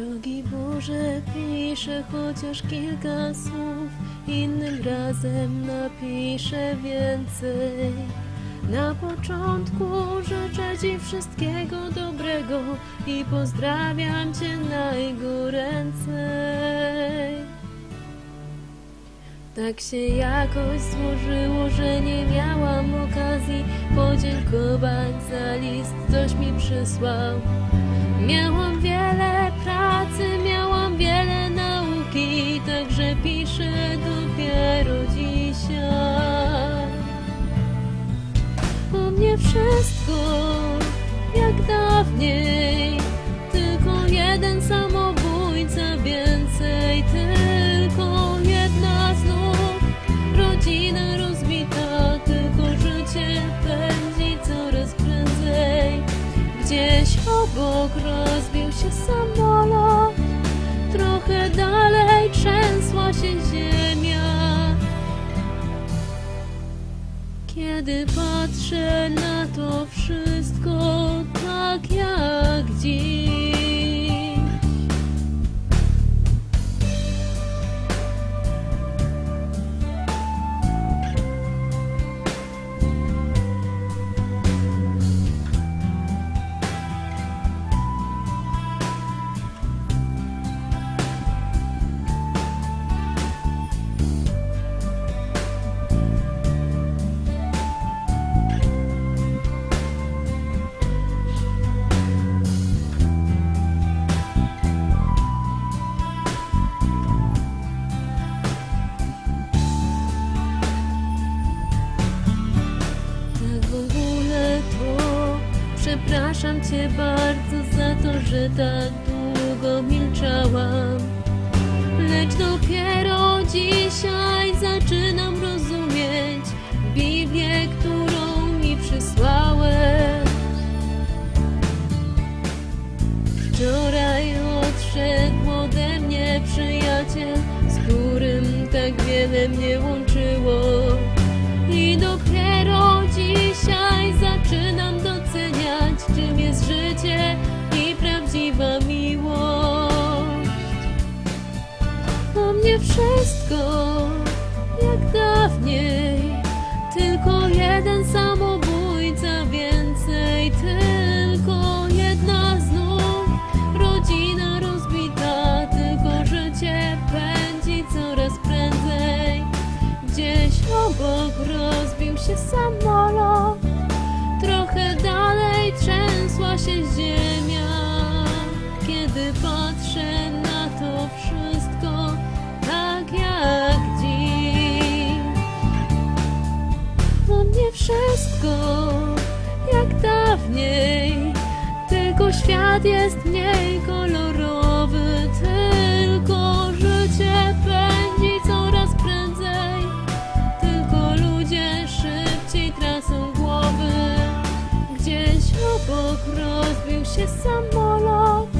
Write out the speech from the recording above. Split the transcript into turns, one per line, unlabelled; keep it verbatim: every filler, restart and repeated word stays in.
Drogi Boże, piszę chociaż kilka słów, innym razem napiszę więcej. Na początku życzę Ci wszystkiego dobrego i pozdrawiam Cię najgoręcej. Tak się jakoś złożyło, że nie miałam okazji podziękować za list, ktoś mi przysłał. Miałam wiele pracy, miałam wiele nauki, także piszę dopiero dzisiaj. O mnie wszystko jak dawniej, tylko jeden samobójca więcej, tylko jedna znów rodzina rozbita, tylko życie pędzi coraz prędzej. Gdzieś obok rozbił się samolot, trochę dalej trzęsła się ziemia. Kiedy patrzę na to wszystko tak jak dziś. Przepraszam Cię bardzo za to, że tak długo milczałam, lecz dopiero dzisiaj zaczynam rozumieć Biblię, którą mi przysłałeś. Wczoraj odszedł ode mnie przyjaciel, z którym tak wiele mnie łączyło, i dopiero dzisiaj zaczynam doceniać, czym jest życie i prawdziwa miłość. O mnie wszystko jak dawniej, tylko jeden samobójca więcej, tylko jedna znów rodzina rozbita, tylko życie pędzi coraz prędzej. Gdzieś obok rozbił się samolot, trochę dalej trzęsła się ziemia. Kiedy patrzę na to wszystko tak jak dziś. O mnie wszystko jak dawniej, tylko świat jest mniej kolorowy, tylko życie pędzi coraz prędzej, tylko ludzie szybciej tracą głowy. Gdzieś obok rozbił się samolot,